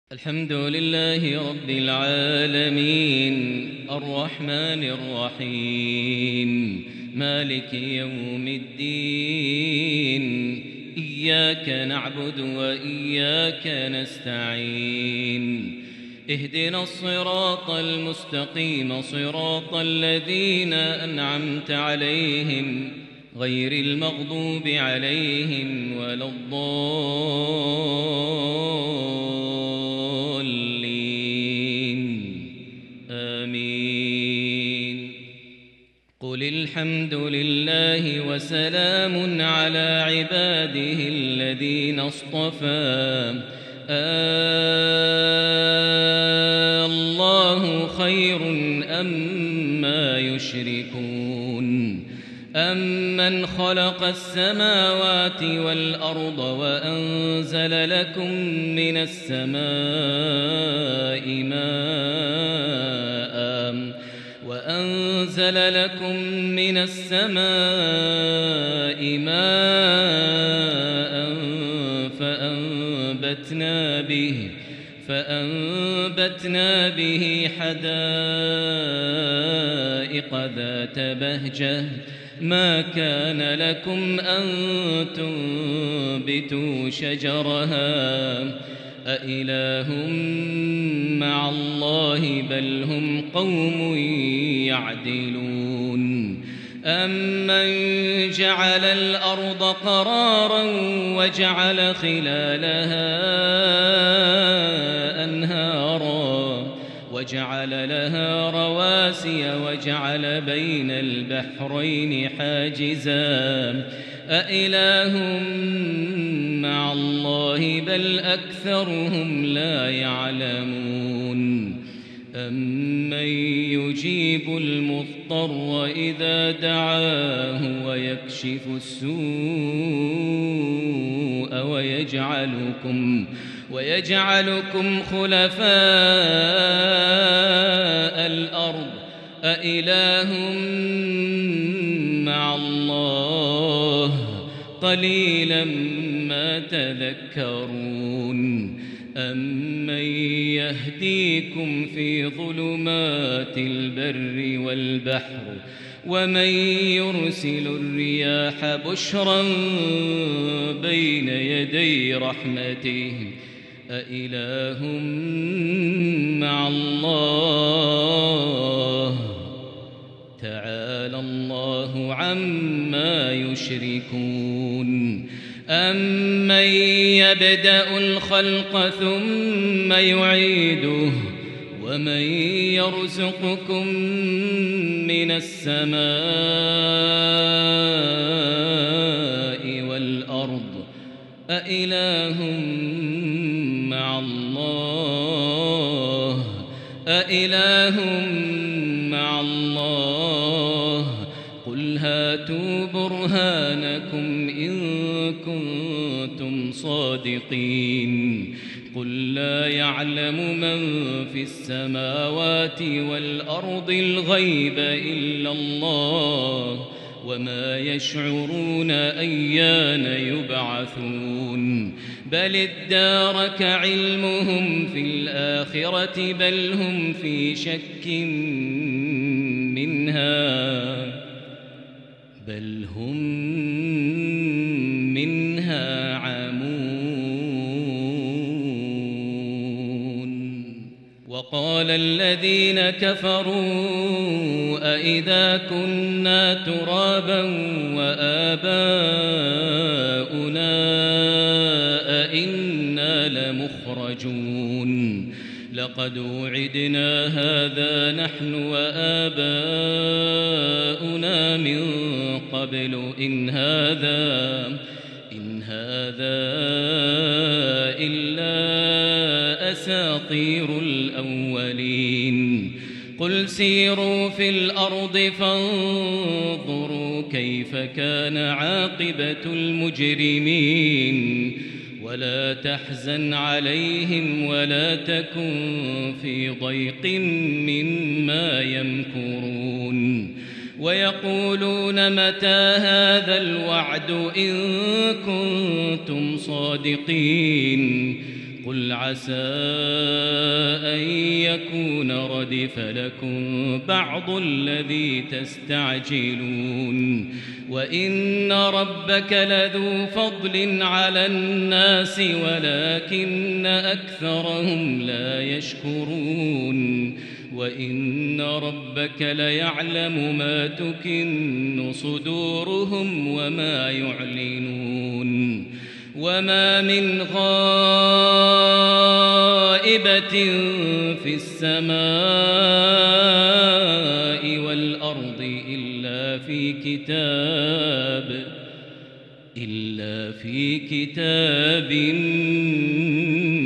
الحمد لله رب العالمين الرحمن الرحيم مالك يوم الدين إياك نعبد وإياك نستعين اهدنا الصراط المستقيم صراط الذين أنعمت عليهم غير المغضوب عليهم ولا الضالين آمين. قل الحمد لله وسلام على عباده الذين اصطفى الله خير أما يشركون أمن خلق السماوات والأرض وأنزل لكم من السماء ماء فأنبتنا به حدائق ذات بهجة ما كان لكم أن تنبتوا شجرها أإله مع الله بل هم قوم يعدلون أمن جعل الأرض قرارا وجعل خلالها أنهارا وجعل لها رواسي وجعل بين البحرين حاجزا أإله مع الله بل أكثرهم لا يعلمون أمن يجيب المضطر إذا دعاه ويكشف السوء ويجعلكم خلفاء الأرض أإله مع الله قليلا ما تذكرون أمن يهديكم في ظلمات البر والبحر ومن يرسل الرياح بشرا بين يدي رحمته أإله مع الله تعالى الله عما يشركون أمن يبدأ الخلق ثم يعيده ومن يرزقكم من السماء والأرض أإله مع الله قل هاتوا برهانكم إن كنتم صادقين قل لا يعلم من في السماوات والأرض الغيب إلا الله وما يشعرون أيان يبعثون بل ادارك علمهم في الآخرة بل هم في شك منها عمون وقال الذين كفروا أئذا كنا ترابا وآباؤنا أئنا لمخرجون لقد وعدنا هذا نحن وآباؤنا من قبل إن هذا إلا أساطير الأولين قل سيروا في الأرض فانظروا كيف كان عاقبة المجرمين ولا تحزن عليهم ولا تكن في ضيق مما يمكرون ويقولون متى هذا الوعد إن كنتم صادقين قل عسى أن يكون ردف لكم بعض الذي تستعجلون وإن ربك لذو فضل على الناس ولكن أكثرهم لا يشكرون وإن ربك ليعلم ما تكن صدورهم وما يعلنون وما من غائبة في السماء والأرض إلا في كتاب